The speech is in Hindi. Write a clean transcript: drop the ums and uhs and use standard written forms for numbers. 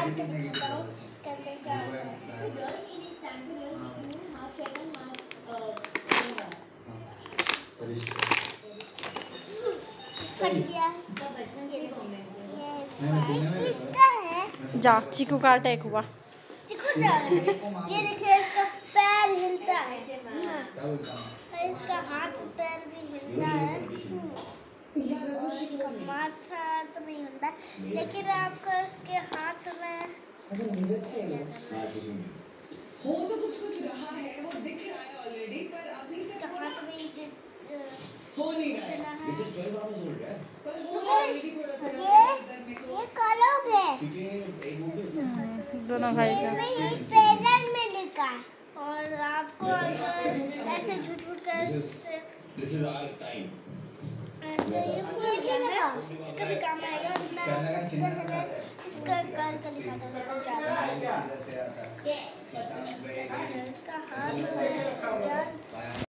काट के दिखाता हूँ इसके अंदर क्या होता है। जा चीकू काट एक हुआ। चिकू जा रहा है। ये देखिए इसका पैर हिलता है और इसका हाथ पैर भी हिलता है और इसका माथा तो नहीं हिलता, लेकिन आपको इसके हाथ में हो तो कुछ रहा है, वो दिख रहा है ऑलरेडी, पर अभी से इसका हाथ में हो नहीं रहा है। ये पर हो ऑलरेडी थोड़ा ये करोगे दोनों भाई का ये ट्रेलर में लिखा है और आपको अगर ऐसे झूठ कर इसका भी काम आएगा। इसका कान का दिखाता हूँ इसका हाथ